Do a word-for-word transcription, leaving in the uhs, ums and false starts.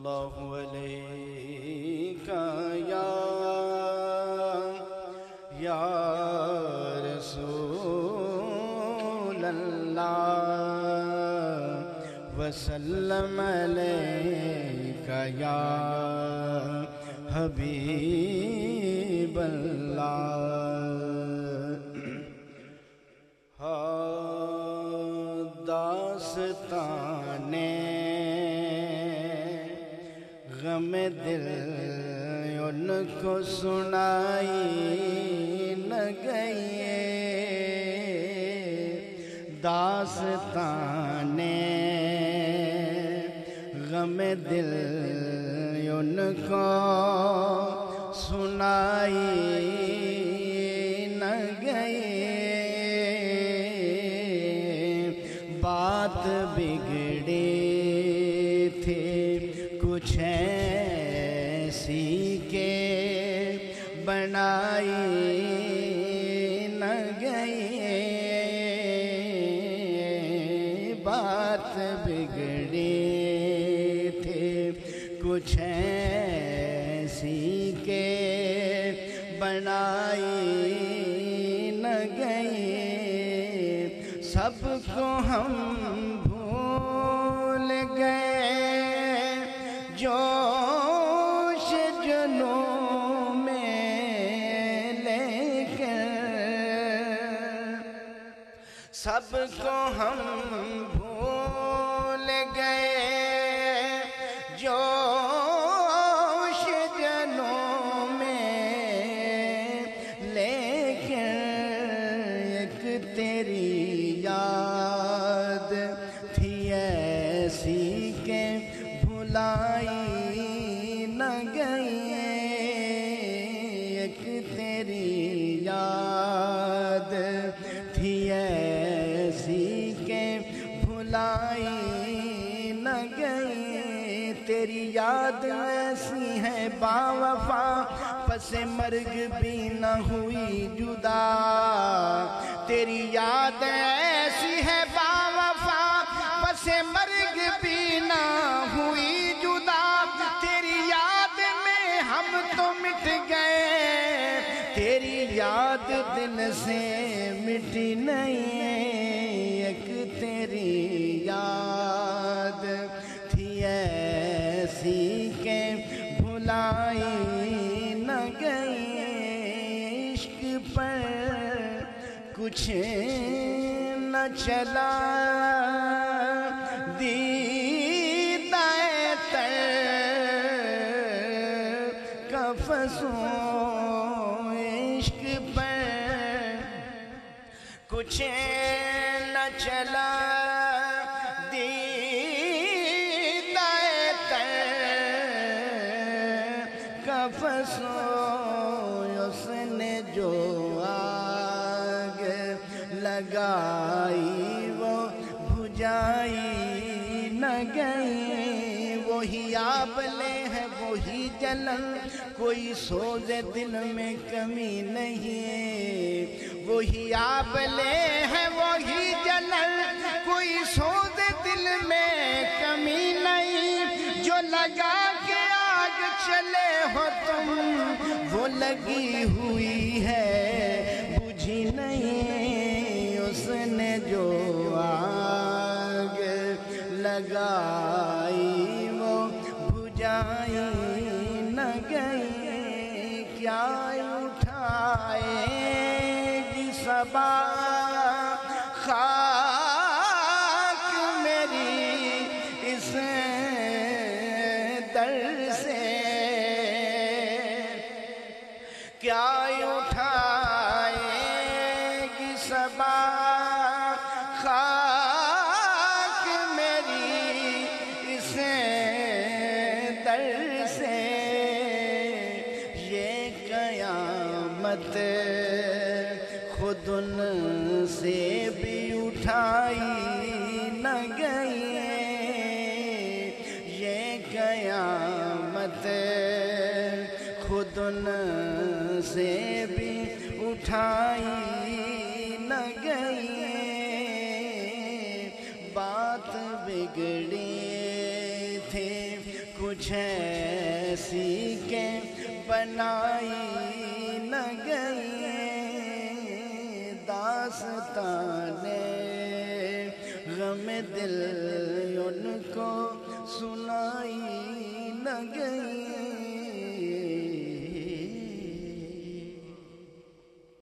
اللہ علیہ یا یا رسول اللہ وسلم علیہ یا حبیب اللہ داستان غم دل ان کو سنائی نہ گئی داستان غم دل ان کو سنائی نہ گئی بات بگڑی تھی کچھ ایسی کہ بنائی نہ گئی بات بگڑی تھی کچھ ایسی کہ بنائی نہ گئی سب کو ہم بھول گئے جوش جنوں میں لے کر سب کو ہم بھول گئے جوش جنوں میں لے کر ایک تیری یاد تھی ایسی کہ بھلائی نہ گئی ایک تیری یاد تھی ایسی کہ بھلائی نہ گئی تیری یاد ایسی ہے باوفا پس مرگ بھی نہ ہوئی جدا تیری یاد ایسی ہے باوفا پس مرگ بھی نہ ہوئی جدا تیری یاد میں ہم تو مٹ گئے تیری یاد دل سے مٹی نہیں ایک تیری یاد تھی ایسی کہ بھلائی نہ گئی عشق پر کچھ نہ چلا دیدہ تر کفسوں عشق پر کچھ نہ چلا دیدہ تر کفسوں اس نے جو آگ لگائی وہ بجھائی نہ گئی وہی آبلے ہے وہی جلن کوئی سوز دل میں کمی نہیں وہی آبلے ہے وہی جلن کوئی سوز دل میں کمی نہیں جو لگا کے آگ چلے ہو تم وہ لگی ہوئی ہے بجھی نہیں اس نے جو آگ لگائی وہ بجھائی نہ گئی کیا اٹھائے گی صبا خاک میری اس در سے کیا اٹھائے گی صبا خاک میری اس در سے یہ قیامت خود ان سے بھی اٹھائی نہ گئی یہ قیامت خود ان سے بھی اٹھائی نہ گئی بات بگڑی تھی کچھ کچھ ایسی کہ بنائی نہ گئی، داستان غم دل ان کو سنائی نہ